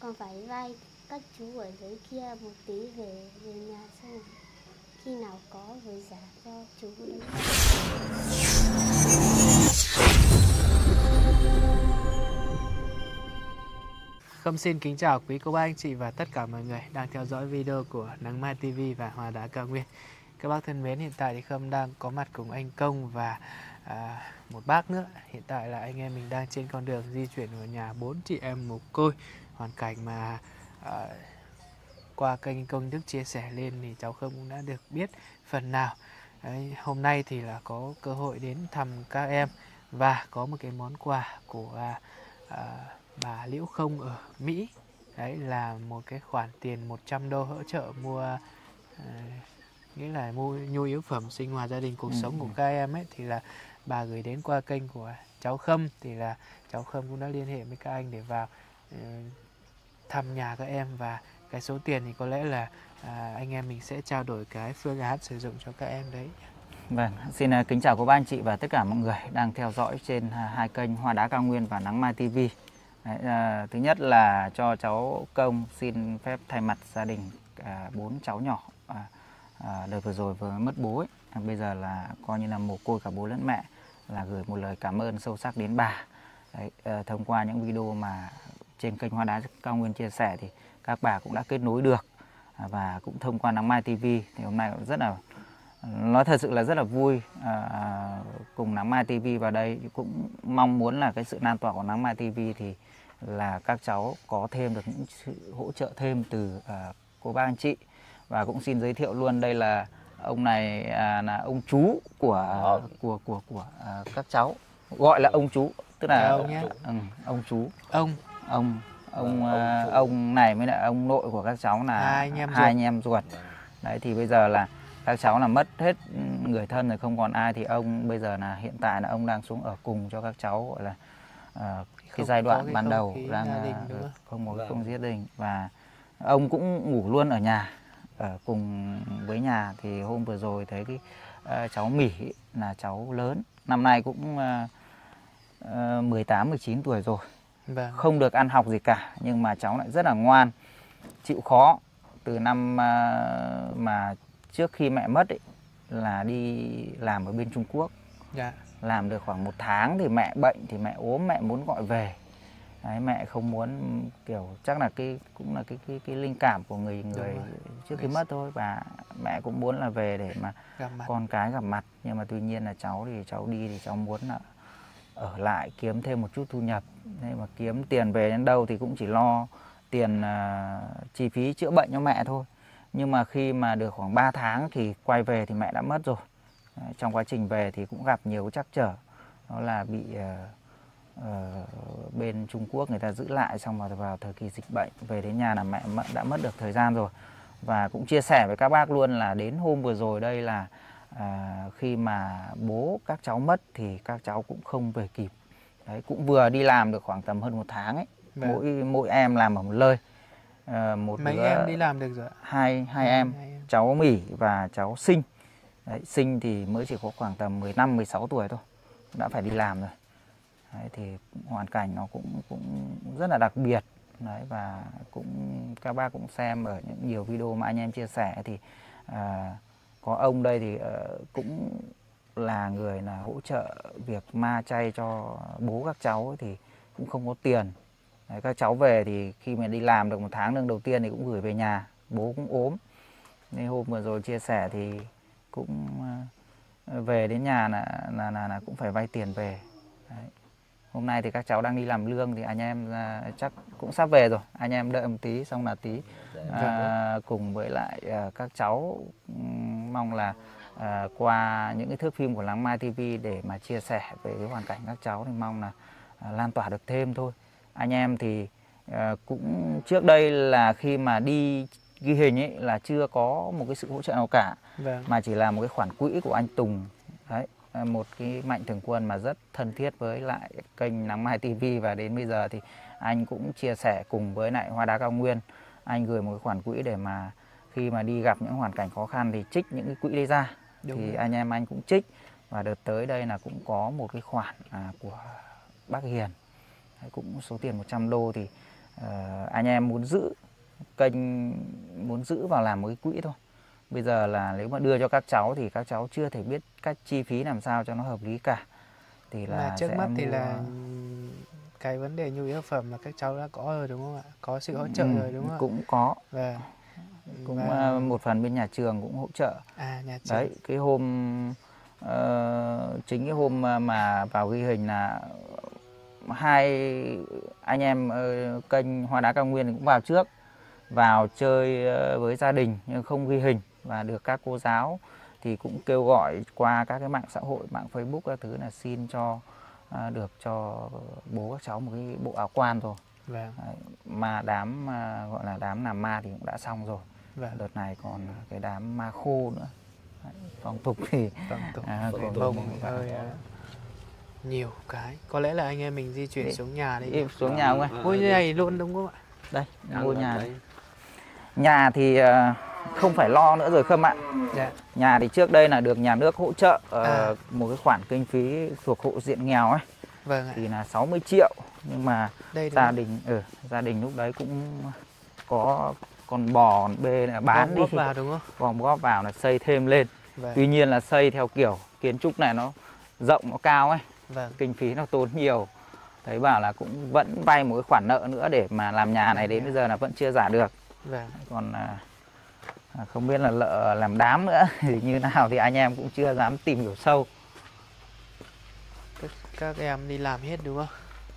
Con phải vay các chú ở dưới kia một tí về nhà, xong khi nào có rồi trả cho chú đấy. Khâm xin kính chào quý cô bác anh chị và tất cả mọi người đang theo dõi video của Nắng Mai TV và Hoa Đá Cao Nguyên. Các bác thân mến, hiện tại thì Khâm đang có mặt cùng anh Công và một bác nữa. Hiện tại là anh em mình đang trên con đường di chuyển vào nhà 4 chị em mồ côi. Hoàn cảnh mà qua kênh Công Đức chia sẻ lên thì cháu Khâm cũng đã được biết phần nào. Đấy, hôm nay thì là có cơ hội đến thăm các em và có một cái món quà của bà Liễu Không ở Mỹ. Đấy là một cái khoản tiền 100 đô hỗ trợ mua nghĩa là mua nhu yếu phẩm sinh hoạt gia đình cuộc sống của các em ấy, thì là bà gửi đến qua kênh của cháu Khâm, thì là cháu Khâm cũng đã liên hệ với các anh để vào thăm nhà các em, và cái số tiền thì có lẽ là anh em mình sẽ trao đổi cái phương án sử dụng cho các em đấy. Vâng, xin kính chào cô bác anh chị và tất cả mọi người đang theo dõi trên hai kênh Hoa Đá Cao Nguyên và Nắng Mai TV. Đấy, thứ nhất là cho cháu Công xin phép thay mặt gia đình 4 cháu nhỏ đợt vừa rồi vừa mất bố ấy. Bây giờ là coi như là mồ côi cả bố lẫn mẹ, là gửi một lời cảm ơn sâu sắc đến bà. Đấy, thông qua những video mà trên kênh Hoa Đá Cao Nguyên chia sẻ thì các bà cũng đã kết nối được, và cũng thông qua Nắng Mai TV thì hôm nay cũng rất là, nói thật sự là rất là vui, cùng Nắng Mai TV vào đây. Cũng mong muốn là cái sự lan tỏa của Nắng Mai TV thì là các cháu có thêm được những sự hỗ trợ thêm từ cô bác anh chị. Và cũng xin giới thiệu luôn, đây là ông này là ông chú của các cháu, gọi là ông chú, tức là ông chú, ông này mới là ông nội của các cháu, là hai anh em ruột. Đấy thì bây giờ là các cháu là mất hết người thân rồi, không còn ai, thì ông bây giờ là hiện tại là ông đang xuống ở cùng cho các cháu, gọi là cái giai đoạn ban đầu đang không gia đình, và ông cũng ngủ luôn ở nhà, ở cùng với nhà. Thì hôm vừa rồi thấy cái cháu Mỹ là cháu lớn, năm nay cũng 18-19 tuổi rồi. Vâng. Không được ăn học gì cả, nhưng mà cháu lại rất là ngoan, chịu khó. Từ năm mà trước khi mẹ mất ấy, là đi làm ở bên Trung Quốc. Dạ. Làm được khoảng 1 tháng thì mẹ bệnh, thì mẹ ốm, mẹ muốn gọi về. Đấy, mẹ không muốn, kiểu chắc là cũng là cái linh cảm của người trước khi mất thôi, và mẹ cũng muốn là về để mà con cái gặp mặt. Nhưng mà tuy nhiên là cháu đi thì cháu muốn là ở lại kiếm thêm một chút thu nhập. Thế mà kiếm tiền về đến đâu thì cũng chỉ lo tiền chi phí chữa bệnh cho mẹ thôi. Nhưng mà khi mà được khoảng 3 tháng thì quay về thì mẹ đã mất rồi. Đấy, trong quá trình về thì cũng gặp nhiều trắc trở, đó là bị bên Trung Quốc người ta giữ lại, xong rồi vào thời kỳ dịch bệnh về đến nhà là mẹ đã mất được thời gian rồi. Và cũng chia sẻ với các bác luôn là đến hôm vừa rồi đây là khi mà bố các cháu mất thì các cháu cũng không về kịp. Đấy, cũng vừa đi làm được khoảng tầm hơn 1 tháng ấy. Vâng. Mỗi em làm ở một nơi. Mấy em đi làm được rồi ạ? Hai em, cháu Mỹ và cháu Sinh. Đấy, Sinh thì mới chỉ có khoảng tầm 15-16 tuổi thôi, đã phải đi làm rồi. Đấy, thì hoàn cảnh nó cũng rất là đặc biệt. Đấy, và cũng các bác cũng xem ở những nhiều video mà anh em chia sẻ thì có ông đây thì cũng là người là hỗ trợ việc ma chay cho bố các cháu ấy, thì cũng không có tiền. Đấy, các cháu về thì khi mà đi làm được 1 tháng lương đầu tiên thì cũng gửi về nhà, bố cũng ốm. Nên hôm vừa rồi chia sẻ thì cũng về đến nhà là cũng phải vay tiền về. Đấy. Hôm nay thì các cháu đang đi làm lương thì anh em chắc cũng sắp về rồi. Anh em đợi một tí, xong là tí cùng với lại các cháu mong là qua những cái thước phim của Nắng Mai TV để mà chia sẻ về cái hoàn cảnh các cháu thì mong là lan tỏa được thêm thôi. Anh em thì cũng trước đây là khi mà đi ghi hình ấy là chưa có một cái sự hỗ trợ nào cả. Vâng. Mà chỉ là một cái khoản quỹ của anh Tùng. Đấy, một cái mạnh thường quân mà rất thân thiết với lại kênh Nắng Mai TV, và đến bây giờ thì anh cũng chia sẻ cùng với lại Hoa Đá Cao Nguyên. Anh gửi một cái khoản quỹ để mà khi mà đi gặp những hoàn cảnh khó khăn thì trích những cái quỹ đấy ra. Đúng thì rồi. Anh em anh cũng trích, và đợt tới đây là cũng có một cái khoản của bác Hiền. Đấy, cũng số tiền 100 đô thì anh em muốn giữ kênh, muốn giữ vào làm một cái quỹ thôi. Bây giờ là nếu mà đưa cho các cháu thì các cháu chưa thể biết cách chi phí làm sao cho nó hợp lý cả. Thì là Mà trước sẽ mắt thì mua... là cái vấn đề nhu yếu phẩm là các cháu đã có rồi đúng không ạ? Có sự hỗ trợ rồi đúng không ạ? Cũng có. Vâng. Cũng một phần bên nhà trường cũng hỗ trợ. Nhà trường. Đấy, cái hôm chính cái hôm mà vào ghi hình là hai anh em kênh Hoa Đá Cao Nguyên cũng vào trước, vào chơi với gia đình nhưng không ghi hình, và được các cô giáo thì cũng kêu gọi qua các cái mạng xã hội, mạng Facebook các thứ là xin cho được cho bố các cháu một cái bộ áo quan rồi. Vâng. Đấy, mà đám gọi là đám làm ma thì cũng đã xong rồi. Vâng. Đợt này còn cái đám ma khô nữa. Đấy, phong tục thì hơi nhiều cái. Có lẽ là anh em mình di chuyển xuống nhà đi. Xuống nhà không ạ? Ngôi này luôn đúng không ạ? Đây, ngôi nhà đây. Nhà thì không phải lo nữa rồi Khâm ạ. Dạ. Nhà thì trước đây là được nhà nước hỗ trợ một cái khoản kinh phí thuộc hộ diện nghèo ấy. Vâng ạ. Thì là 60 triệu. Nhưng mà đây gia đình lúc đấy cũng có con bò, con bê là bán đi. Góp vào đúng không? Gom góp vào là xây thêm lên. Vâng. Tuy nhiên là xây theo kiểu kiến trúc này nó rộng, nó cao ấy. Vâng. Kinh phí nó tốn nhiều. Thấy bảo là cũng vẫn vay một cái khoản nợ nữa để mà làm nhà này, đến bây giờ là vẫn chưa trả được. Vâng. Còn không biết là lợ làm đám nữa thì như nào thì anh em cũng chưa dám tìm hiểu sâu. Các em đi làm hết đúng không?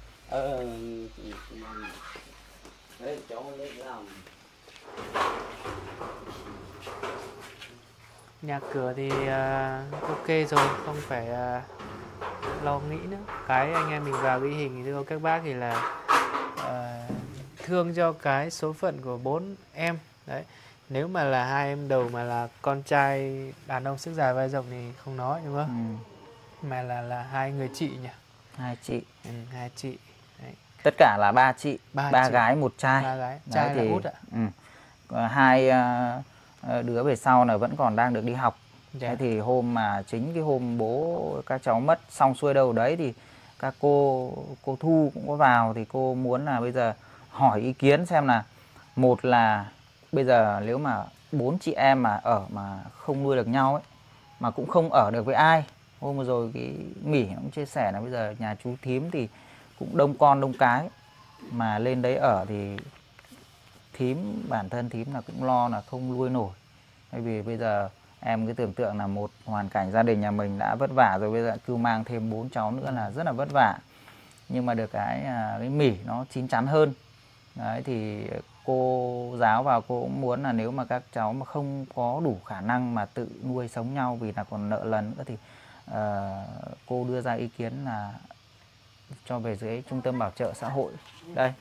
Nhà cửa thì ok rồi, không phải lo nghĩ nữa. Cái anh em mình vào ghi hình thì thưa các bác thì là thương cho cái số phận của 4 em. Đấy, nếu mà là 2 em đầu mà là con trai đàn ông sức dài vai rộng thì không nói đúng không? Mà là 2 người chị nhỉ? 2 chị. 2 chị. Đấy. Tất cả là 3 chị, 3 gái 1 trai. 3 gái, trai là út ạ. 2 đứa về sau là vẫn còn đang được đi học. Dạ. Thế thì hôm mà chính cái hôm bố các cháu mất xong xuôi đâu đấy thì các cô Thu cũng có vào, thì cô muốn là bây giờ hỏi ý kiến xem là, một là bây giờ nếu mà 4 chị em mà ở mà không nuôi được nhau ấy, mà cũng không ở được với ai. Hôm vừa rồi cái Mỉ nó cũng chia sẻ là bây giờ nhà chú Thím thì cũng đông con đông cái, mà lên đấy ở thì Thím, bản thân Thím là cũng lo là không nuôi nổi. Bởi vì bây giờ em cứ tưởng tượng là một hoàn cảnh gia đình nhà mình đã vất vả rồi, bây giờ cứ mang thêm 4 cháu nữa là rất là vất vả. Nhưng mà được cái Mỉ nó chín chắn hơn. Đấy, thì cô giáo vào cô cũng muốn là nếu mà các cháu mà không có đủ khả năng mà tự nuôi sống nhau vì là còn nợ lần nữa thì cô đưa ra ý kiến là cho về dưới trung tâm bảo trợ xã hội. Đây.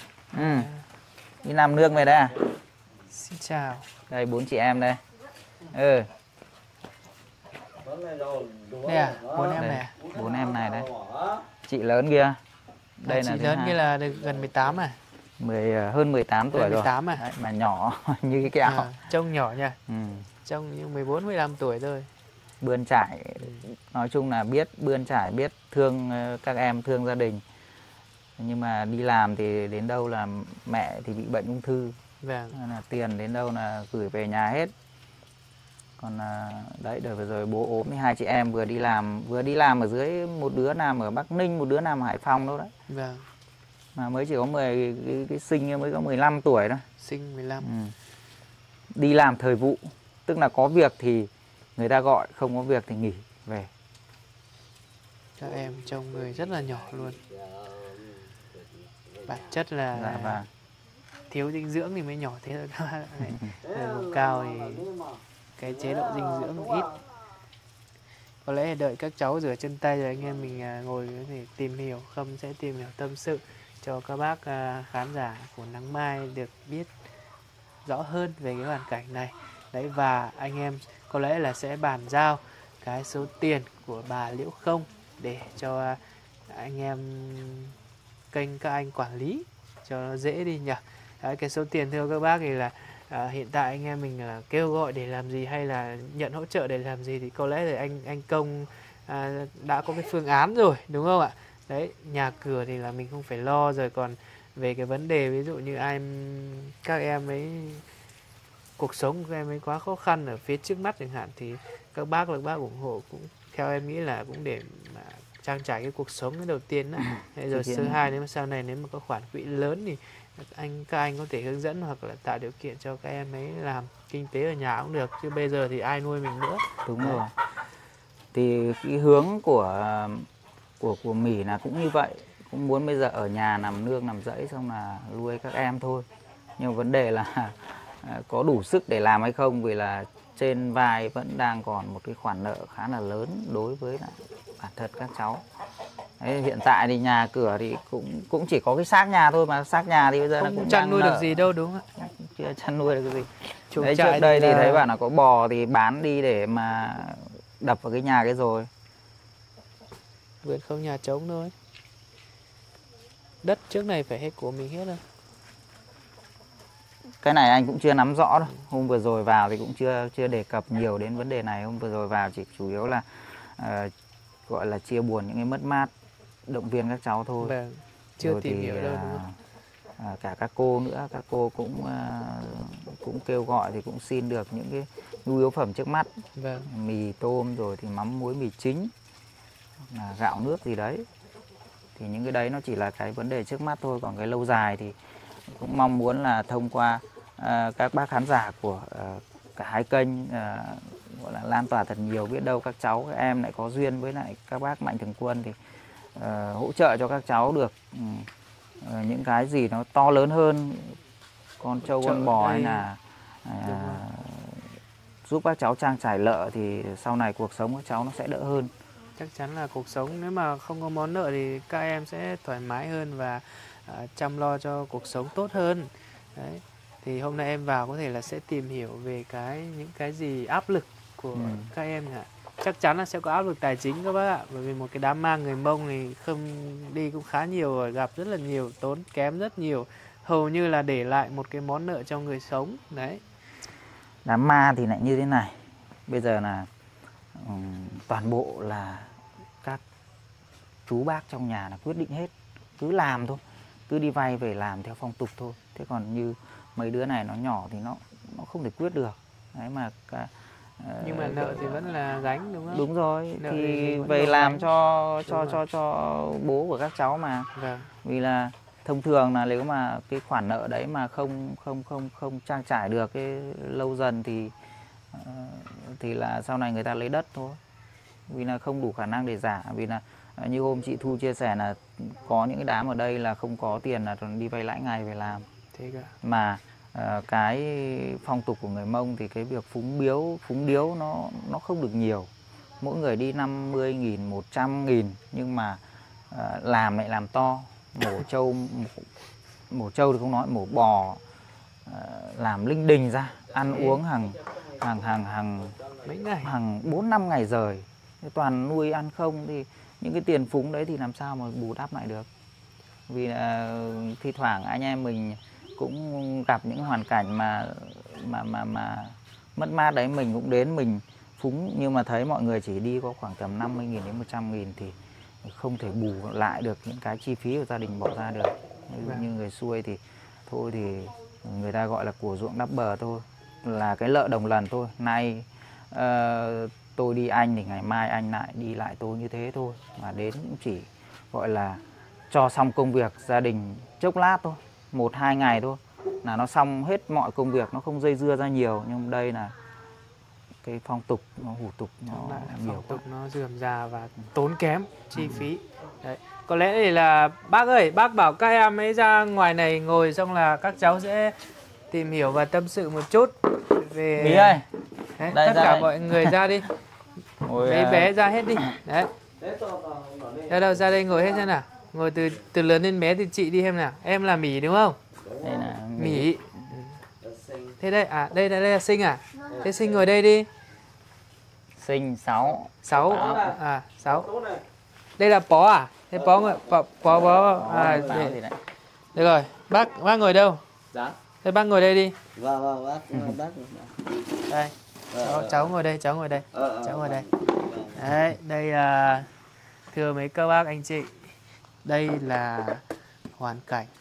Đi làm nương về đây à? Xin chào. Đây 4 chị em đây. Đây à, 4 em này. 4 em này đây. Chị lớn kia. Đây chị là lớn kia là được gần 18 à? Hơn 18 tuổi 18 rồi. À? Đấy, mà nhỏ như cái kẹo. Trông nhỏ nha. Trông như 14 15 tuổi thôi. Bươn trải, nói chung là biết bươn trải, biết thương các em, thương gia đình. Nhưng mà đi làm thì đến đâu là mẹ thì bị bệnh ung thư. Vâng. Nên là tiền đến đâu là gửi về nhà hết. Còn đấy, đợt vừa rồi bố ốm thì 2 chị em vừa đi làm ở dưới, một đứa làm ở Bắc Ninh, một đứa làm ở Hải Phòng đâu đấy. Vâng. Mà mới chỉ có cái Sinh mới có 15 tuổi thôi. Sinh 15. Đi làm thời vụ, tức là có việc thì người ta gọi, không có việc thì nghỉ về. Các em trông người rất là nhỏ luôn. Bản chất là vâng. Thiếu dinh dưỡng thì mới nhỏ thế thôi các bạn. Người cao thì cái chế độ dinh dưỡng ít. Có lẽ đợi các cháu rửa chân tay rồi anh em mình ngồi để tìm hiểu, Khâm sẽ tìm hiểu tâm sự cho các bác khán giả của Nắng Mai được biết rõ hơn về cái hoàn cảnh này. Đấy, và anh em có lẽ là sẽ bàn giao cái số tiền của bà Liễu Không để cho anh em kênh các anh quản lý cho nó dễ đi nhỉ. Đấy, cái số tiền thưa các bác thì là hiện tại anh em mình kêu gọi để làm gì hay là nhận hỗ trợ để làm gì thì có lẽ là anh Công đã có cái phương án rồi đúng không ạ? Đấy, nhà cửa thì là mình không phải lo rồi, còn về cái vấn đề ví dụ như các em ấy cuộc sống của các em ấy quá khó khăn ở phía trước mắt chẳng hạn, thì các bác ủng hộ cũng theo em nghĩ là cũng để mà trang trải cái cuộc sống cái đầu tiên đó. Rồi thứ hai, nếu mà sau này nếu mà có khoản quỹ lớn thì các anh có thể hướng dẫn hoặc là tạo điều kiện cho các em ấy làm kinh tế ở nhà cũng được, chứ bây giờ thì ai nuôi mình nữa. Đúng rồi. Thì cái hướng của Mỹ là cũng như vậy, cũng muốn bây giờ ở nhà nằm nương nằm rẫy xong là nuôi các em thôi. Nhưng vấn đề là có đủ sức để làm hay không, vì là trên vai vẫn đang còn một cái khoản nợ khá là lớn đối với lại bản thân các cháu. Đấy, hiện tại thì nhà cửa thì cũng chỉ có cái xác nhà thôi, mà xác nhà thì bây giờ không cũng chăn nuôi được gì đâu, đúng không? Chưa chăn nuôi được cái gì. Chuồng Đấy, trại trước đây thì là... thấy bảo là có bò thì bán đi để mà đập vào cái nhà cái rồi. Vườn không nhà trống thôi. Đất trước này phải hết của mình hết rồi. Cái này anh cũng chưa nắm rõ đâu. Hôm vừa rồi vào thì cũng chưa đề cập nhiều đến vấn đề này. Hôm vừa rồi vào chỉ chủ yếu là gọi là chia buồn những cái mất mát, động viên các cháu thôi. Vâng, chưa rồi tìm thì, hiểu đâu đúng không? Cả các cô nữa, các cô cũng kêu gọi thì cũng xin được những cái nhu yếu phẩm trước mắt. Vâng. Mì tôm rồi thì mắm muối mì chính, là gạo nước gì đấy. Thì những cái đấy nó chỉ là cái vấn đề trước mắt thôi, còn cái lâu dài thì cũng mong muốn là thông qua các bác khán giả của cả hai kênh gọi là lan tỏa thật nhiều, biết đâu các cháu các em lại có duyên với lại các bác Mạnh Thường Quân thì hỗ trợ cho các cháu được những cái gì nó to lớn hơn, con trâu con bò hay là giúp các cháu trang trải nợ, thì sau này cuộc sống các cháu nó sẽ đỡ hơn. Chắc chắn là cuộc sống nếu mà không có món nợ thì các em sẽ thoải mái hơn và chăm lo cho cuộc sống tốt hơn. Đấy. Thì hôm nay em vào có thể là sẽ tìm hiểu về những cái gì áp lực của các em ạ. Chắc chắn là sẽ có áp lực tài chính các bác ạ, bởi vì một cái đám ma người Mông thì không đi cũng khá nhiều rồi, gặp rất là nhiều, tốn kém rất nhiều, hầu như là để lại một cái món nợ cho người sống. Đấy. Đám ma thì lại như thế này, bây giờ là toàn bộ là các chú bác trong nhà là quyết định hết, cứ làm thôi, cứ đi vay về làm theo phong tục thôi. Thế còn như mấy đứa này nó nhỏ thì nó không thể quyết được. Đấy mà nhưng mà nợ thì vẫn là gánh đúng không? Đúng rồi, nợ thì về làm cho bố của các cháu mà. Vâng. Vì là thông thường là nếu mà cái khoản nợ đấy mà không trang trải được cái lâu dần thì là sau này người ta lấy đất thôi. Vì là không đủ khả năng để trả. Vì là như hôm chị Thu chia sẻ là có những cái đám ở đây là không có tiền là đi vay lãi ngày về làm. Thế cả. Mà cái phong tục của người Mông thì cái việc phúng điếu nó không được nhiều. Mỗi người đi 50.000, 100.000, nhưng mà làm lại làm to. Mổ trâu thì không nói, mổ bò, làm linh đình ra, ăn uống hàng 4-5 ngày rời. Toàn nuôi ăn không thì những cái tiền phúng đấy thì làm sao mà bù đắp lại được. Vì là thi thoảng anh em mình cũng gặp những hoàn cảnh mà mất mát đấy, mình cũng đến mình phúng, nhưng mà thấy mọi người chỉ đi có khoảng tầm 50.000 đến 100.000 thì không thể bù lại được những cái chi phí của gia đình bỏ ra được. Như người xuôi thì thôi thì người ta gọi là của ruộng đắp bờ thôi, là cái lợ đồng lần thôi. Nay tôi đi anh thì ngày mai anh lại đi lại tôi như thế thôi, mà đến cũng chỉ gọi là cho xong công việc gia đình chốc lát thôi, 1-2 ngày thôi là nó xong hết mọi công việc, nó không dây dưa ra nhiều. Nhưng đây là cái phong tục, nó hủ tục, nó nhiều phong tục nó rườm rà và tốn kém chi phí. Đấy. Có lẽ thì là bác ơi, bác bảo các em ấy ra ngoài này ngồi xong là các cháu sẽ tìm hiểu và tâm sự một chút về Mỹ ơi. Đấy, Đây, tất ra cả đây. mọi người ra đi. Mấy bé ra hết đi. Đấy. Đâu ra đây ngồi hết xem nào. Ngồi từ lớn đến bé thì chị đi em nào. Em là Mỹ đúng không? Đây là Mỹ. Thế đây đây là Sinh à? Thế Sinh ngồi đây đi. Sinh 6. 6. Đây là Pó à? Thế Pó ngồi Pó được rồi, bác ngồi đâu? Dạ. Thế bác ngồi đây đi. Vâng, bác. Đây. Cháu ngồi đây, cháu ngồi đây. Cháu ngồi đây. Đấy, đây là thưa mấy các bác anh chị. Đây là hoàn cảnh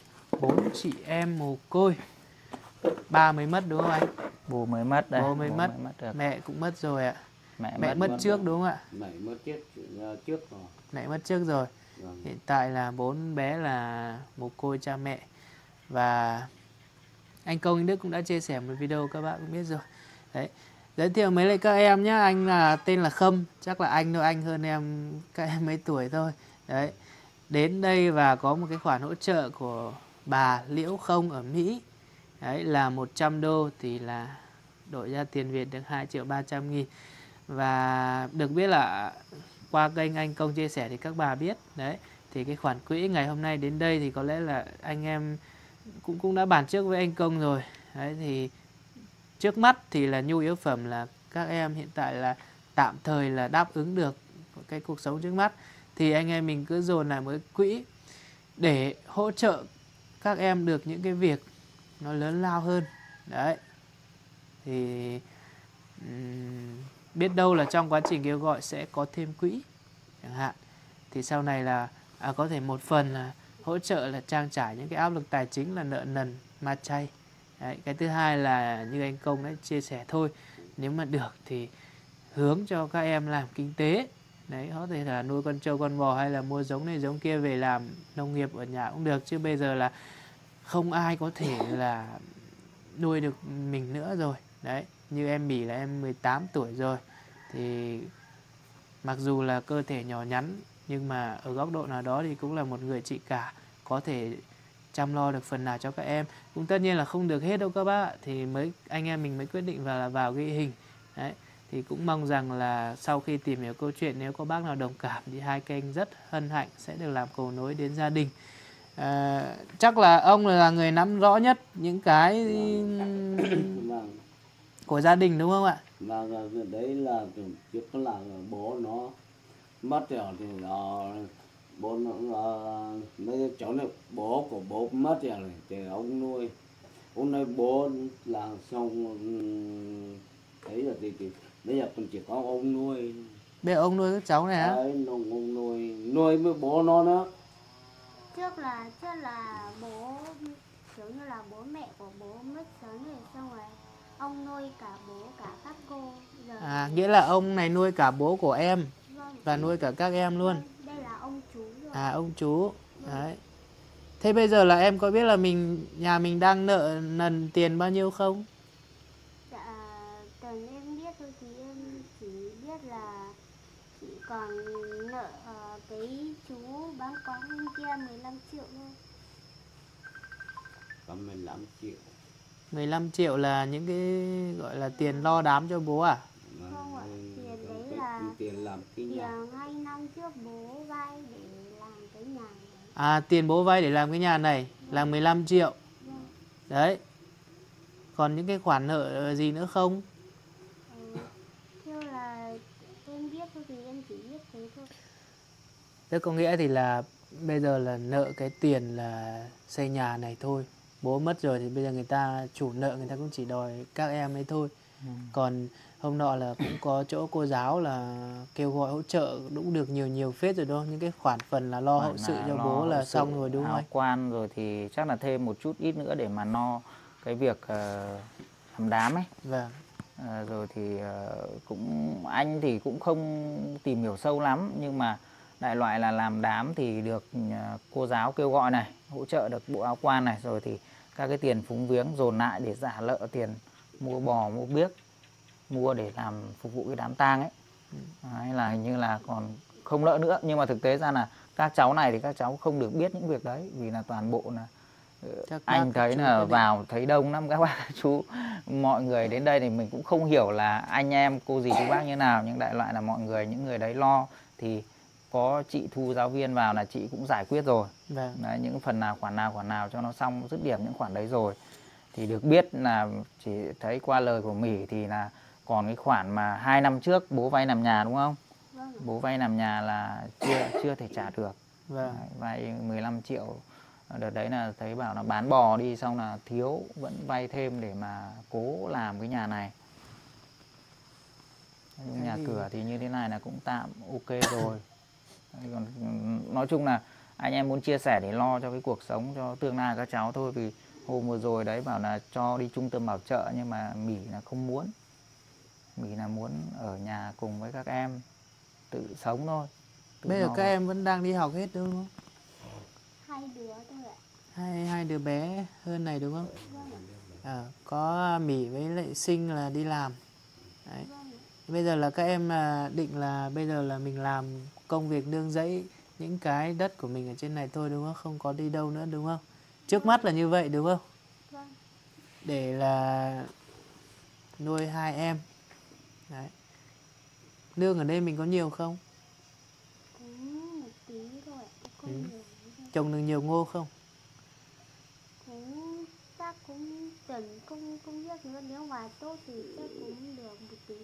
4 chị em mồ côi. Ba mới mất đúng không anh? Bố mới mất đây. Bố mới mất được. Mẹ cũng mất rồi ạ. Mẹ mất mất trước đúng không ạ? Mẹ mất trước rồi. Mẹ mất trước rồi. Vâng. Hiện tại là 4 bé là mồ côi cha mẹ. Và anh Công Anh Đức cũng đã chia sẻ một video các bạn cũng biết rồi. Đấy. Giới thiệu mấy lại các em nhé. Anh là tên là Khâm. Chắc là anh thôi, anh hơn em các em mấy tuổi thôi. Đấy. Đến đây và có một cái khoản hỗ trợ của bà Liễu Không ở Mỹ. Đấy là 100 đô thì là đổi ra tiền Việt được 2.300.000. Và được biết là qua kênh anh Công chia sẻ thì các bà biết. Đấy. Thì cái khoản quỹ ngày hôm nay đến đây thì có lẽ là anh em cũng đã bàn trước với anh Công rồi. Đấy thì trước mắt thì là nhu yếu phẩm là các em hiện tại là tạm thời là đáp ứng được cái cuộc sống trước mắt. Thì anh em mình cứ dồn lại một quỹ để hỗ trợ các em được những cái việc nó lớn lao hơn. Đấy. Thì biết đâu là trong quá trình kêu gọi sẽ có thêm quỹ chẳng hạn. Thì sau này là có thể một phần là hỗ trợ là trang trải những cái áp lực tài chính là nợ nần, ma chay. Đấy. Cái thứ hai là như anh Công đã chia sẻ thôi, nếu mà được thì hướng cho các em làm kinh tế. Đấy, có thể là nuôi con trâu con bò hay là mua giống này giống kia về làm nông nghiệp ở nhà cũng được. Chứ bây giờ là không ai có thể là nuôi được mình nữa rồi. Đấy, như em Mỹ là em 18 tuổi rồi. Thì mặc dù là cơ thể nhỏ nhắn nhưng mà ở góc độ nào đó thì cũng là một người chị cả, có thể chăm lo được phần nào cho các em. Cũng tất nhiên là không được hết đâu các bác ạ. Thì anh em mình mới quyết định vào ghi hình. Đấy. Thì cũng mong rằng là sau khi tìm hiểu câu chuyện, nếu có bác nào đồng cảm thì hai kênh rất hân hạnh sẽ được làm cầu nối đến gia đình. Chắc là ông là người nắm rõ nhất những cái của gia đình đúng không ạ? Vâng, đấy là trước là bố nó mất rồi thì bố nó mấy chỗ này bố của bố mất rồi thì ông nuôi. Ông nói bố là xong thấy là thì bây giờ còn chỉ có ông nuôi. Bây giờ ông nuôi các cháu này hả? Đấy, ông nuôi với bố nó nữa. Trước là bố kiểu như là bố mẹ của bố mất sớm rồi, xong rồi ông nuôi cả bố cả các cô. Giờ Nghĩa là ông này nuôi cả bố của em. vâng. Và nuôi cả các em luôn. Đây là ông chú rồi. Ông chú. Đấy. Thế bây giờ là em có biết là nhà mình đang nợ nần tiền bao nhiêu không? Dạ, Tần em biết thôi, thì em chỉ biết là chỉ còn nợ cái chú bán con bên kia 15 triệu thôi. Có 15 triệu. 15 triệu là những cái gọi là tiền lo đám cho bố à? Không ạ, tiền đấy là tiền làm cái nhà. tiền 2 năm trước bố vay để làm cái nhà này. Tiền bố vay để làm cái nhà này là 15 triệu. Đấy. Còn những cái khoản nợ gì nữa không? Theo là em biết thôi, thì em chỉ biết thế thôi. Tức có nghĩa thì là bây giờ là nợ cái tiền là xây nhà này thôi. Bố mất rồi thì bây giờ người ta chủ nợ người ta cũng chỉ đòi các em ấy thôi. Còn hôm nọ là cũng có chỗ cô giáo là kêu gọi hỗ trợ cũng được nhiều phết rồi đó. Những cái khoản phần là lo hậu sự cho bố là xong rồi đúng không anh? Quan rồi thì chắc là thêm một chút ít nữa để mà no cái việc làm đám ấy. Vâng. Rồi thì cũng anh thì cũng không tìm hiểu sâu lắm, nhưng mà đại loại là làm đám thì được cô giáo kêu gọi này, hỗ trợ được bộ áo quan này, rồi thì các cái tiền phúng viếng dồn lại để trả nợ tiền mua bò mua biếc, mua để làm phục vụ cái đám tang ấy. Đấy, là hình như là còn không nợ nữa, nhưng mà thực tế ra là các cháu này thì các cháu không được biết những việc đấy, vì là toàn bộ là anh thấy là vào thấy đông lắm các bác chú, mọi người đến đây thì mình cũng không hiểu là anh em cô dì chú bác như nào, nhưng đại loại là mọi người, những người đấy lo thì có chị Thu giáo viên vào là chị cũng giải quyết rồi. Vâng. Đấy, những phần nào khoản nào cho nó xong dứt điểm những khoản đấy rồi. Thì được biết là chỉ thấy qua lời của Mỹ thì là còn cái khoản mà 2 năm trước bố vay làm nhà đúng không? Vâng. Bố vay làm nhà là chưa thể trả được. Vâng. Đấy, vay 15 triệu. Đợt đấy là thấy bảo là bán bò đi, xong là thiếu vẫn vay thêm để mà cố làm cái nhà này. Nhà cửa thì như thế này là cũng tạm ok rồi. Còn nói chung là anh em muốn chia sẻ để lo cho cái cuộc sống, cho tương lai các cháu thôi. Vì hôm vừa rồi đấy bảo là cho đi trung tâm bảo trợ, nhưng mà Mỹ là không muốn. Mỹ là muốn ở nhà cùng với các em tự sống thôi. Bây giờ các em vẫn đang đi học hết đúng không? 2 đứa thôi ạ. Hai đứa bé hơn này đúng không? Vâng ạ. Có Mỹ với lại Sinh là đi làm. Đấy. Vâng ạ. Bây giờ là các em định là bây giờ là mình làm công việc nương rẫy những cái đất của mình ở trên này thôi đúng không? Không có đi đâu nữa đúng không? Trước mắt là như vậy đúng không? Vâng. Để là nuôi 2 em. Đấy. Lương ở đây mình có nhiều không? Cũng một tí thôi ạ. Không Ừ. nhiều lắm đâu. Trồng được nhiều ngô không? Cũng chắc cũng chuẩn không biết nữa, nếu mà tốt thì chắc cũng được một tí.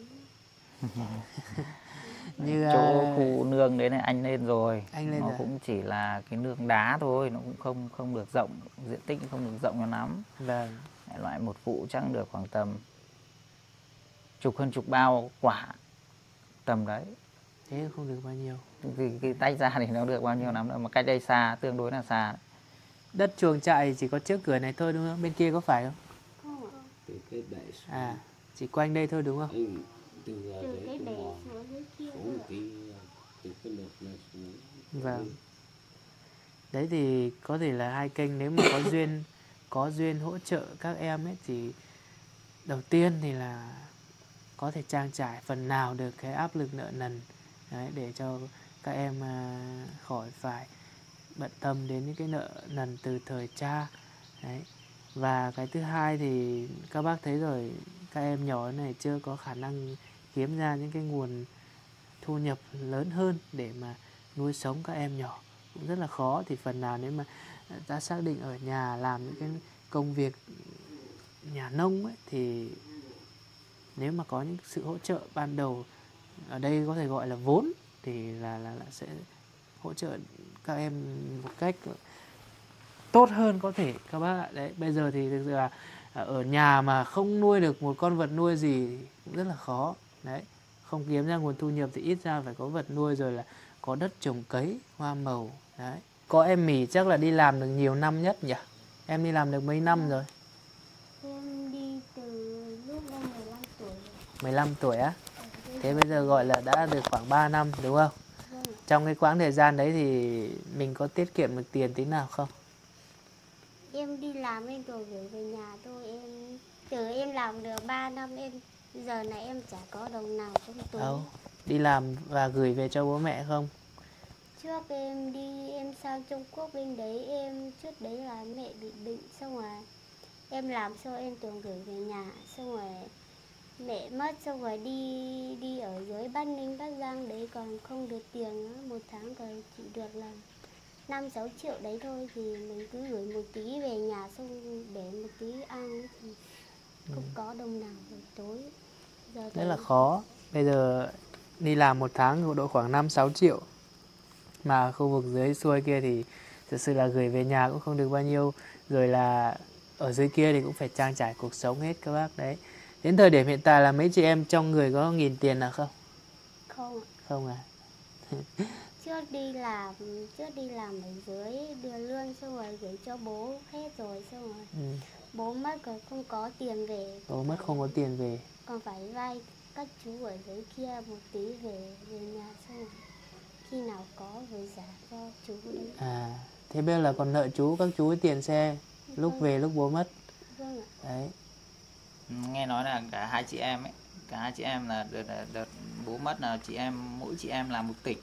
Như Chỗ khu nương đấy này anh lên rồi. Anh lên nó rồi. cũng chỉ là cái nương đá thôi, nó cũng không được rộng, diện tích không được rộng cho lắm. Vâng. Loại một vụ chắc được khoảng tầm hơn chục bao quả, tầm đấy. Thế không được bao nhiêu. Cái tách ra thì nó được bao nhiêu lắm đâu, mà cách đây xa, tương đối là xa. Đất chuồng trại chỉ có trước cửa này thôi đúng không? Bên kia có phải không? Không ạ. Từ cái bể xuống. Chỉ quanh đây thôi đúng không? Anh từ Từ cái đấy bể xuống xuống dưới kia thôi xuống ạ. tí, từ cái lượt này xuống. Vâng. Đấy thì có thể là 2 kênh, nếu mà có duyên hỗ trợ các em ấy thì đầu tiên thì là có thể trang trải phần nào được cái áp lực nợ nần. Đấy, để cho các em khỏi phải bận tâm đến những cái nợ nần từ thời cha. Đấy. Và cái thứ hai thì các bác thấy rồi, các em nhỏ này chưa có khả năng kiếm ra những cái nguồn thu nhập lớn hơn để mà nuôi sống các em nhỏ, cũng rất là khó. Thì phần nào nếu mà ta xác định ở nhà làm những cái công việc nhà nông ấy, thì nếu mà có những sự hỗ trợ ban đầu, ở đây có thể gọi là vốn, thì là sẽ hỗ trợ các em một cách tốt hơn có thể các bác ạ. Đấy, bây giờ thì thực sự là ở nhà mà không nuôi được một con vật nuôi gì cũng rất là khó. Đấy, không kiếm ra nguồn thu nhập thì ít ra phải có vật nuôi, rồi là có đất trồng cấy, hoa màu. Đấy. Có em Mỹ chắc là đi làm được nhiều năm nhất nhỉ? Em đi làm được mấy năm rồi? Em đi từ lúc em 15 tuổi rồi. 15 tuổi á? Thế bây giờ gọi là đã được khoảng 3 năm đúng không? Vâng ạ. Trong cái quãng thời gian đấy thì mình có tiết kiệm được tiền tí nào không? Em đi làm em rồi gửi về nhà thôi. Từ em làm được 3 năm giờ này em chả có đồng nào trong túi. Đi làm và gửi về cho bố mẹ không? Trước em đi em sang Trung Quốc, bên đấy trước đấy là mẹ bị bệnh, xong rồi em làm xong em tưởng gửi về nhà, xong rồi mẹ mất, xong rồi đi ở dưới Bắc Ninh, Bắc Giang đấy còn không được tiền nữa, một tháng còn chỉ được là 5-6 triệu đấy thôi, thì mình cứ gửi một tí về nhà xong để một tí ăn thì không có đồng nào buổi tối. Giờ Rất là khó. Bây giờ đi làm một tháng độ khoảng 5-6 triệu. Mà khu vực dưới xuôi kia thì thực sự là gửi về nhà cũng không được bao nhiêu. Rồi là ở dưới kia thì cũng phải trang trải cuộc sống hết các bác. Đấy. Đến thời điểm hiện tại là mấy chị em trong người có 1.000 tiền nào không? Không ạ. Không à? Trước đi làm ở dưới đưa lương, xong rồi gửi cho bố hết rồi, xong rồi bố mất rồi không có tiền về. Bố mất không có tiền về. Còn phải vay các chú ở dưới kia một tí về nhà, xong rồi khi nào có rồi trả cho chú đấy. Thế bây giờ là còn nợ các chú tiền xe lúc về lúc bố mất. Vâng ạ. Đấy. Nghe nói là cả hai chị em là đợt bố mất là mỗi chị em làm một tỉnh.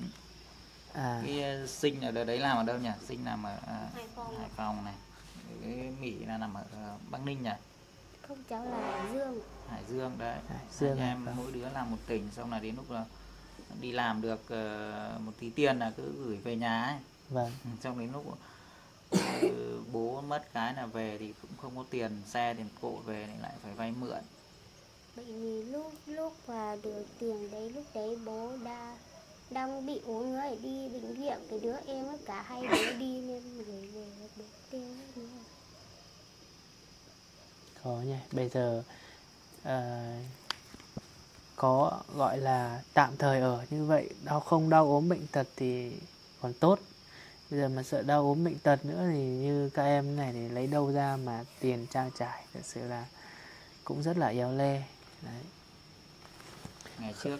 Cái Sinh ở đấy làm ở đâu nhỉ? Sinh làm ở Hải Phòng này. Cái Mỹ là nằm ở Bắc Ninh nhỉ? Không, cháu là Hải Dương. Hải Dương đấy. Dương hai em mỗi đứa làm một tỉnh, xong là đến lúc là đi làm được một tí tiền là cứ gửi về nhà ấy. Vâng. Xong đến lúc bố mất cái là về thì cũng không có tiền xe, tiền cộ về thì lại phải vay mượn. Bởi vì lúc mà được tiền đấy, lúc đấy bố đang bị ốm nữa để đi bệnh viện, cái đứa em với cả hai đứa đi nên gửi về được tiền nữa. Khó nhỉ. Bây giờ có gọi là tạm thời ở như vậy, đau ốm bệnh tật thì còn tốt. Bây giờ mà sợ đau ốm bệnh tật nữa thì như các em này thì lấy đâu ra mà tiền trang trải, thật sự là cũng rất là éo le. Đấy. Ngày trước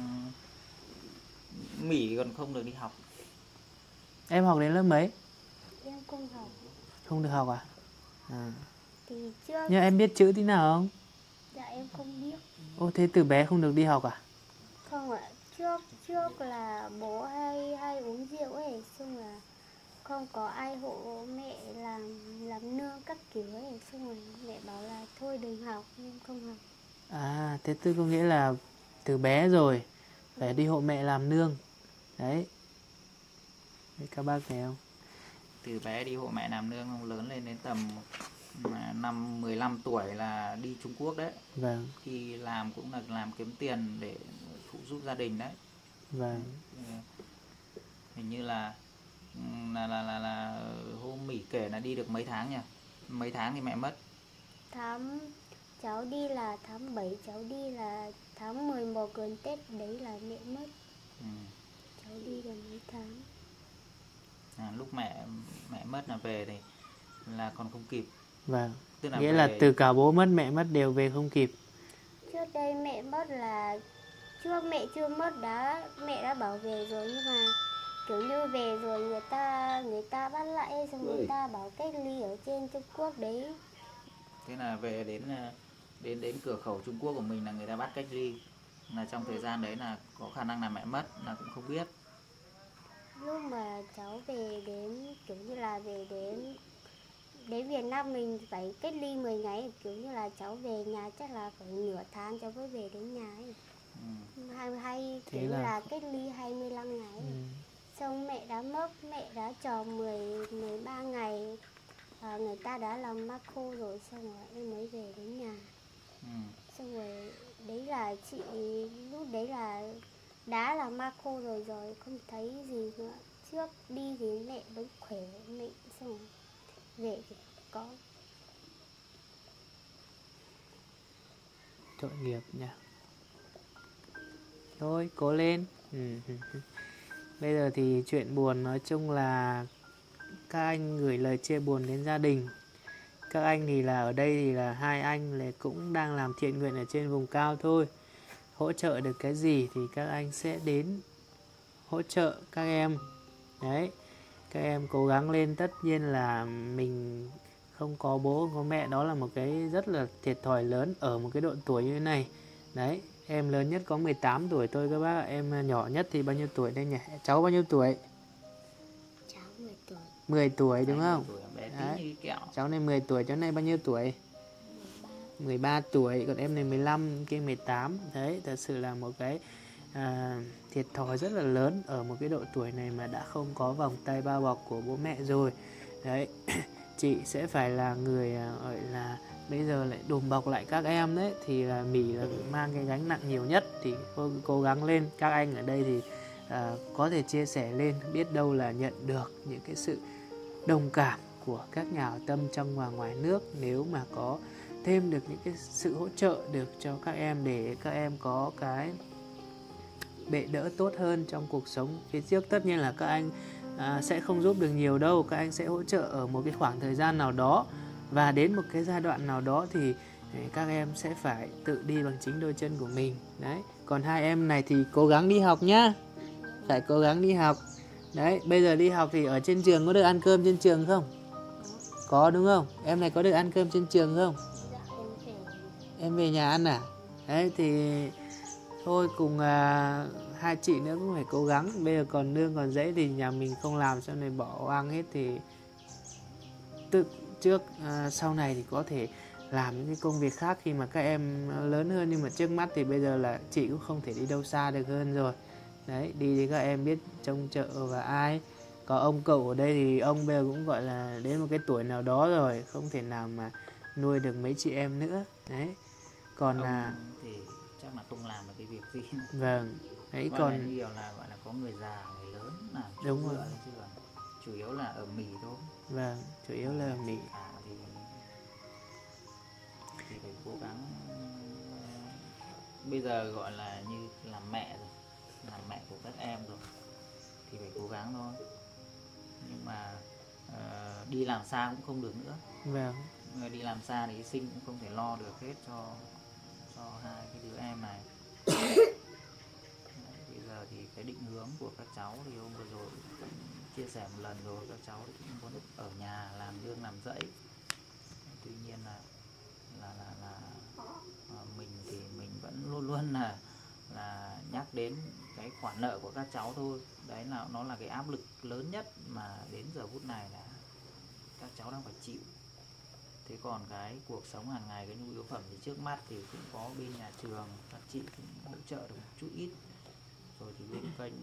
Mỹ còn không được đi học. Em học đến lớp mấy? Em không học. Không được học à? Thì trước Nhưng em biết chữ tí nào không? dạ em không biết. Ô, thế từ bé không được đi học à? Không ạ, trước là bố hay uống rượu ấy, xong là không có ai hộ mẹ làm nương các kiểu ấy, xong rồi mẹ bảo là thôi đừng học nên không học. À, thế tức có nghĩa là từ bé rồi phải đi hộ mẹ làm nương. Đấy. Đấy, các bác thấy không? Từ bé đi hộ mẹ làm nương, không lớn lên đến tầm năm 15 tuổi là đi Trung Quốc đấy. Vâng, Khi làm cũng là làm kiếm tiền để phụ giúp gia đình đấy. vâng. Hình như là hôm Mỹ kể là đi được mấy tháng nhỉ? Mấy tháng thì mẹ mất. Cháu đi là tháng 7, cháu đi là tháng 11 gần Tết đấy là mẹ mất. Cháu đi được mấy tháng. Lúc mẹ mất là về thì là còn không kịp. Vâng. Tức là Nghĩa về... là từ cả bố mất mẹ mất đều về không kịp. Trước đây mẹ mất là trước mẹ chưa mất mẹ đã bảo về rồi, nhưng mà kiểu như về rồi người ta bắt lại, xong người ta bảo cách ly ở trên Trung Quốc đấy. Thế là về đến cửa khẩu Trung Quốc của mình là người ta bắt cách ly. Là trong thời gian đấy là có khả năng là mẹ mất là cũng không biết. Lúc mà cháu về đến kiểu như là về đến Việt Nam mình phải cách ly 10 ngày, kiểu như là cháu về nhà chắc là phải nửa tháng cháu mới về đến nhà ấy. Hay kiểu như là cách ly 25 ngày. Xong mẹ đã mất, mẹ đã tròn 13 ngày. Người ta đã làm ma khô rồi, xong rồi em mới về đến nhà. Xong rồi đấy là chị lúc đấy là đã là ma khô rồi không thấy gì nữa. Trước đi thì mẹ vẫn khỏe mạnh, xong rồi về thì có. Tội nghiệp nha. Thôi cố lên. Bây giờ thì chuyện buồn nói chung là các anh gửi lời chia buồn đến gia đình. Các anh thì là ở đây thì là hai anh là cũng đang làm thiện nguyện ở trên vùng cao thôi. Hỗ trợ được cái gì thì các anh sẽ đến hỗ trợ các em. Đấy. Các em cố gắng lên, tất nhiên là mình không có bố không có mẹ, đó là một cái rất là thiệt thòi lớn ở một cái độ tuổi như thế này. Đấy, em lớn nhất có 18 tuổi thôi các bác ạ. Em nhỏ nhất thì bao nhiêu tuổi đây nhỉ? Cháu bao nhiêu tuổi? Cháu 10 tuổi. 10 tuổi đúng không? Đấy. Cháu này 10 tuổi, cháu này bao nhiêu tuổi? 13 tuổi, còn em này 15, kia 18. Đấy, thật sự là một cái thiệt thòi rất là lớn ở một cái độ tuổi này mà đã không có vòng tay bao bọc của bố mẹ rồi. Đấy, chị sẽ phải là người gọi là bây giờ lại đùm bọc lại các em đấy, thì là Mỹ là mang cái gánh nặng nhiều nhất, thì cố gắng lên. Các anh ở đây thì có thể chia sẻ lên, biết đâu là nhận được những cái sự đồng cảm của các nhà hảo tâm trong và ngoài nước, nếu mà có thêm được những cái sự hỗ trợ được cho các em để các em có cái bệ đỡ tốt hơn trong cuộc sống phía trước. Tất nhiên là các anh sẽ không giúp được nhiều đâu, các anh sẽ hỗ trợ ở một cái khoảng thời gian nào đó, và đến một cái giai đoạn nào đó thì các em sẽ phải tự đi bằng chính đôi chân của mình. Đấy, còn hai em này thì cố gắng đi học nhá, phải cố gắng đi học. Đấy, bây giờ đi học thì ở trên trường có được ăn cơm trên trường không? Có đúng không? Em này có được ăn cơm trên trường không? Em về nhà ăn à? Đấy thì thôi cùng hai chị nữa cũng phải cố gắng. Bây giờ còn nương còn dễ thì nhà mình không làm, sau này bỏ hoang hết thì tự trước sau này thì có thể làm những cái công việc khác khi mà các em lớn hơn. Nhưng mà trước mắt thì bây giờ là chị cũng không thể đi đâu xa được hơn rồi. Đấy, đi thì các em biết trông chợ và ai. Có ông cậu ở đây thì ông bây giờ cũng gọi là đến một cái tuổi nào đó rồi, không thể nào mà nuôi được mấy chị em nữa. Đấy, còn ông thì chắc là không làm được cái việc gì. Vâng, đấy còn nhiều là gọi là có người già, người lớn làm đúng rồi, chứ chủ yếu là ở Mỹ thôi. Vâng, chủ yếu là ở Mỹ. Thì phải cố gắng. Bây giờ gọi là như làm mẹ rồi, làm mẹ của các em rồi thì phải cố gắng thôi. Nhưng mà đi làm xa cũng không được nữa. Vâng. Người đi làm xa thì Sinh cũng không thể lo được hết cho hai cái đứa em này. Đấy, bây giờ thì cái định hướng của các cháu thì hôm vừa rồi cũng chia sẻ một lần rồi, các cháu thì cũng muốn ở nhà làm nương làm rẫy. Tuy nhiên là mình thì mình vẫn luôn luôn là nhắc đến cái khoản nợ của các cháu thôi. Đấy là nó là cái áp lực lớn nhất mà đến giờ phút này là các cháu đang phải chịu. Thế còn cái cuộc sống hàng ngày, cái nhu yếu phẩm thì trước mắt thì cũng có bên nhà trường các chị cũng hỗ trợ được một chút ít, rồi thì bên kênh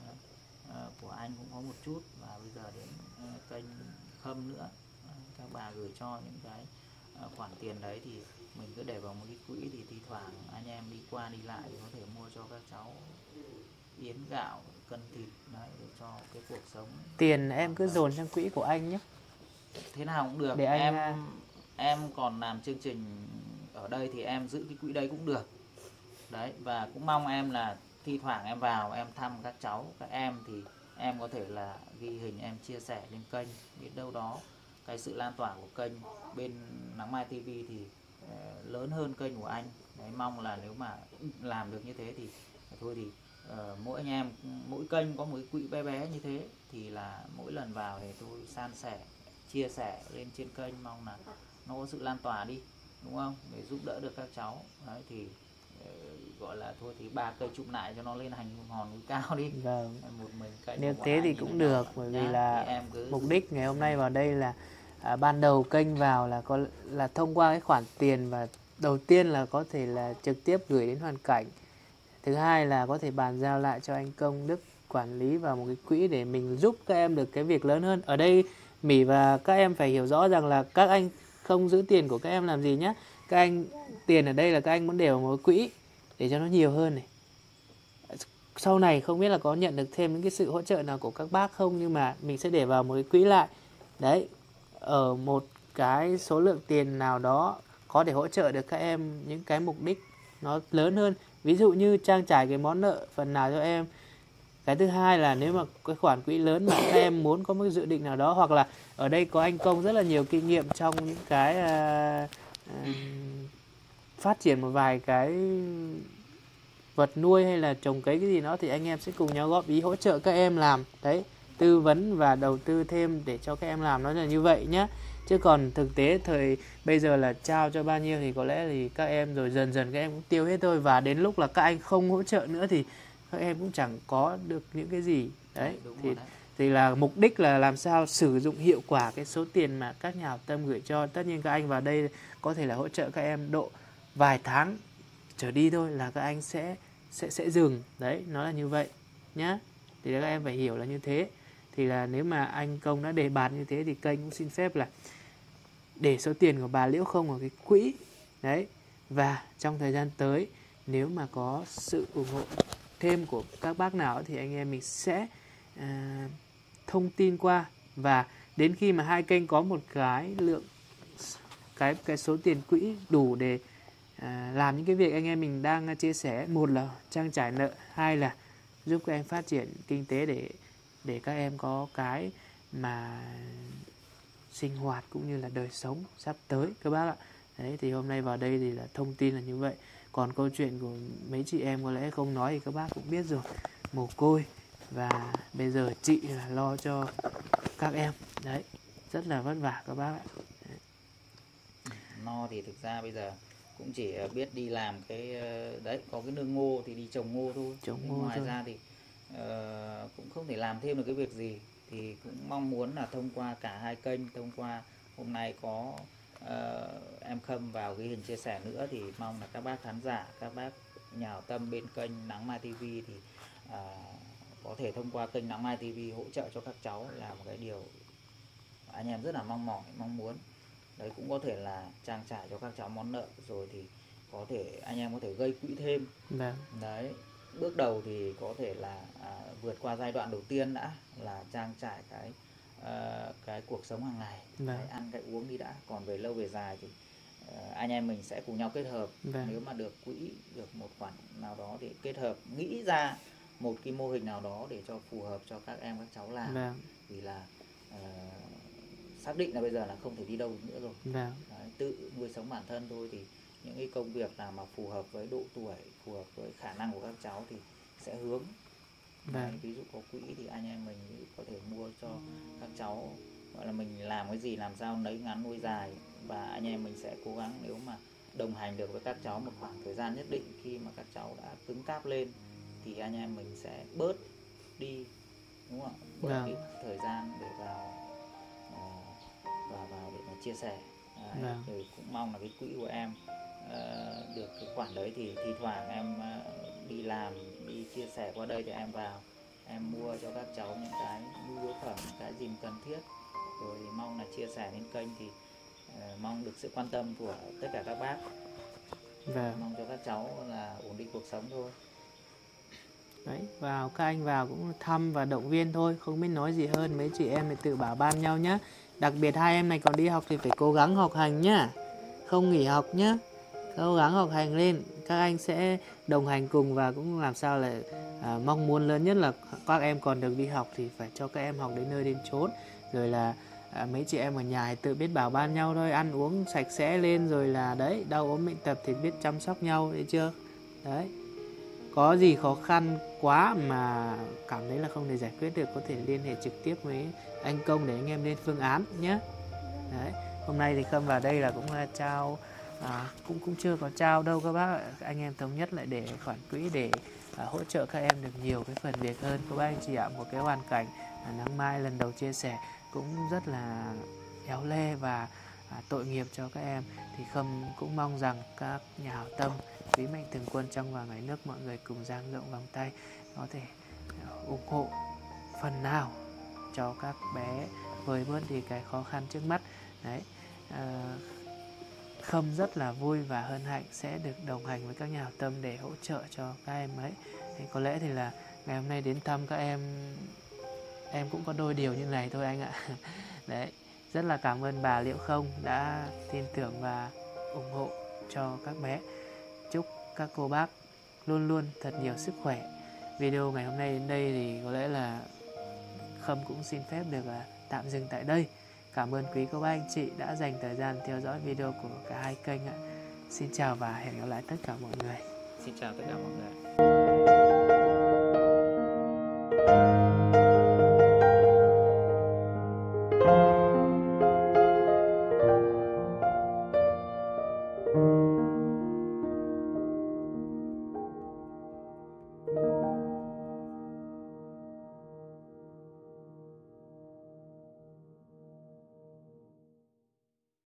của anh cũng có một chút, và bây giờ đến kênh Khâm nữa, các bà gửi cho những cái khoản tiền đấy thì mình cứ để vào một cái quỹ, thì thi thoảng anh em đi qua đi lại thì có thể mua cho các cháu yến gạo, cân thịt đấy, để cho cái cuộc sống. Tiền em cứ dồn trong quỹ của anh nhé. Thế nào cũng được. Để anh em còn làm chương trình ở đây thì em giữ cái quỹ đấy cũng được. Đấy, và cũng mong em là thi thoảng em vào em thăm các cháu, các em thì em có thể là ghi hình em chia sẻ lên kênh, biết đâu đó cái sự lan tỏa của kênh bên Nắng Mai TV thì lớn hơn kênh của anh. Đấy, mong là nếu mà làm được như thế thì thôi thì mỗi anh em, mỗi kênh có một cái quỹ bé bé như thế, thì là mỗi lần vào thì tôi san sẻ, chia sẻ lên trên kênh, mong là nó có sự lan tỏa đi, đúng không, để giúp đỡ được các cháu. Đấy thì gọi là thôi thì 3 cây chụm lại cho nó lên thành hòn núi cao đi. Vâng. Một mình kênh Nếu thế thì cũng được, bởi vì là mục đích ngày hôm nay vào đây là ban đầu kênh vào là thông qua cái khoản tiền, và đầu tiên là có thể là trực tiếp gửi đến hoàn cảnh, thứ hai là có thể bàn giao lại cho anh Công Đức quản lý vào một cái quỹ để mình giúp các em được cái việc lớn hơn. Ở đây Mỹ và các em phải hiểu rõ rằng là các anh không giữ tiền của các em làm gì nhé. Các anh, tiền ở đây là các anh muốn để vào một quỹ để cho nó nhiều hơn này. Sau này không biết là có nhận được thêm những cái sự hỗ trợ nào của các bác không, nhưng mà mình sẽ để vào một cái quỹ lại. Đấy, ở một cái số lượng tiền nào đó có thể hỗ trợ được các em những cái mục đích nó lớn hơn. Ví dụ như trang trải cái món nợ phần nào cho em. Cái thứ hai là nếu mà cái khoản quỹ lớn mà các em muốn có một dự định nào đó, hoặc là ở đây có anh Công rất là nhiều kinh nghiệm trong những cái phát triển một vài cái vật nuôi hay là trồng cấy cái gì đó, thì anh em sẽ cùng nhau góp ý hỗ trợ các em làm. Đấy, tư vấn và đầu tư thêm để cho các em làm, nó là như vậy nhé. Chứ còn thực tế thời bây giờ là trao cho bao nhiêu thì có lẽ thì các em rồi dần dần các em cũng tiêu hết thôi, và đến lúc là các anh không hỗ trợ nữa thì các em cũng chẳng có được những cái gì. Đấy, thì là mục đích là làm sao sử dụng hiệu quả cái số tiền mà các nhà hảo tâm gửi cho. Tất nhiên các anh vào đây có thể là hỗ trợ các em độ vài tháng trở đi thôi là các anh sẽ dừng. Đấy, nó là như vậy nhá. Thì các em phải hiểu là như thế. Thì là nếu mà anh Công đã đề bạt như thế thì kênh cũng xin phép là để số tiền của bà Liễu Không ở cái quỹ. Đấy, và trong thời gian tới nếu mà có sự ủng hộ thêm của các bác nào thì anh em mình sẽ thông tin qua, và đến khi mà hai kênh có một cái lượng cái số tiền quỹ đủ để làm những cái việc anh em mình đang chia sẻ, một là trang trải nợ, hai là giúp các em phát triển kinh tế để các em có cái mà sinh hoạt cũng như là đời sống sắp tới các bác ạ. Đấy, thì hôm nay vào đây thì là thông tin là như vậy. Còn câu chuyện của mấy chị em có lẽ không nói thì các bác cũng biết rồi, mồ côi, và bây giờ chị là lo cho các em. Đấy, rất là vất vả các bác ạ. No thì thực ra bây giờ cũng chỉ biết đi làm cái đấy, có cái nương ngô thì đi trồng ngô thôi. Ngoài thôi ra thì cũng không thể làm thêm được cái việc gì. Thì cũng mong muốn là thông qua cả hai kênh, thông qua hôm nay có em Khâm vào ghi hình chia sẻ nữa, thì mong là các bác khán giả, các bác nhà hảo tâm bên kênh Nắng Mai TV thì có thể thông qua kênh Nắng Mai TV hỗ trợ cho các cháu, là một cái điều anh em rất là mong mỏi, mong muốn. Đấy, cũng có thể là trang trải cho các cháu món nợ, rồi thì có thể anh em có thể gây quỹ thêm. Đấy, bước đầu thì có thể là vượt qua giai đoạn đầu tiên đã, là trang trải cái cuộc sống hàng ngày, cái ăn cái uống đi đã. Còn về lâu về dài thì anh em mình sẽ cùng nhau kết hợp. Nếu mà được quỹ, được một khoản nào đó thì kết hợp, nghĩ ra một cái mô hình nào đó để cho phù hợp cho các em các cháu làm. Vì là xác định là bây giờ là không thể đi đâu được nữa rồi. Vâng. Đấy, tự nuôi sống bản thân thôi, thì những cái công việc nào mà phù hợp với độ tuổi, phù hợp với khả năng của các cháu thì sẽ hướng. Đấy, ví dụ có quỹ thì anh em mình có thể mua cho các cháu, gọi là mình làm cái gì làm sao lấy ngắn nuôi dài, và anh em mình sẽ cố gắng nếu mà đồng hành được với các cháu một khoảng thời gian nhất định, khi mà các cháu đã cứng cáp lên thì anh em mình sẽ bớt đi, đúng không ạ? Bớt đi thời gian để vào để mà chia sẻ. Đấy, rồi cũng mong là cái quỹ của em được cái khoản đấy thì thi thoảng em đi làm, đi chia sẻ qua đây thì em vào em mua cho các cháu những cái nhu yếu phẩm, những cái gì cần thiết, rồi mong là chia sẻ lên kênh thì mong được sự quan tâm của tất cả các bác. Mong cho các cháu là ổn định cuộc sống thôi. Đấy, các anh vào cũng thăm và động viên thôi, không biết nói gì hơn, mấy chị em thì tự bảo ban nhau nhá. Đặc biệt hai em này còn đi học thì phải cố gắng học hành nhá, không nghỉ học nhá, cố gắng học hành lên. Các anh sẽ đồng hành cùng và cũng làm sao là mong muốn lớn nhất là các em còn được đi học thì phải cho các em học đến nơi đến chốn. Rồi là mấy chị em ở nhà thì tự biết bảo ban nhau thôi, ăn uống sạch sẽ lên, rồi là đấy, đau ốm bệnh tật thì biết chăm sóc nhau, đấy chưa? Đấy, có gì khó khăn quá mà cảm thấy là không thể giải quyết được, có thể liên hệ trực tiếp với anh Công để anh em lên phương án nhé. Đấy, hôm nay thì Khâm vào đây là cũng trao, cũng chưa có trao đâu các bác, anh em thống nhất lại để khoản quỹ để hỗ trợ các em được nhiều cái phần việc hơn. Các bác anh chị ạ, một cái hoàn cảnh Nắng Mai lần đầu chia sẻ cũng rất là éo le và tội nghiệp cho các em, thì Khâm cũng mong rằng các nhà hảo tâm, quý mạnh thường quân trong và ngoài nước, mọi người cùng dang rộng vòng tay có thể ủng hộ phần nào cho các bé vơi bớt đi cái khó khăn trước mắt. Đấy, Khâm rất là vui và hân hạnh sẽ được đồng hành với các nhà hảo tâm để hỗ trợ cho các em ấy. Thì có lẽ thì là ngày hôm nay đến thăm các em cũng có đôi điều như này thôi anh ạ. Đấy, rất là cảm ơn bà Liệu Không đã tin tưởng và ủng hộ cho các bé. Chúc các cô bác luôn luôn thật nhiều sức khỏe. Video ngày hôm nay đến đây thì có lẽ là Khâm cũng xin phép được tạm dừng tại đây. Cảm ơn quý cô bác anh chị đã dành thời gian theo dõi video của cả hai kênh ạ. Xin chào và hẹn gặp lại tất cả mọi người. Xin chào tất cả mọi người.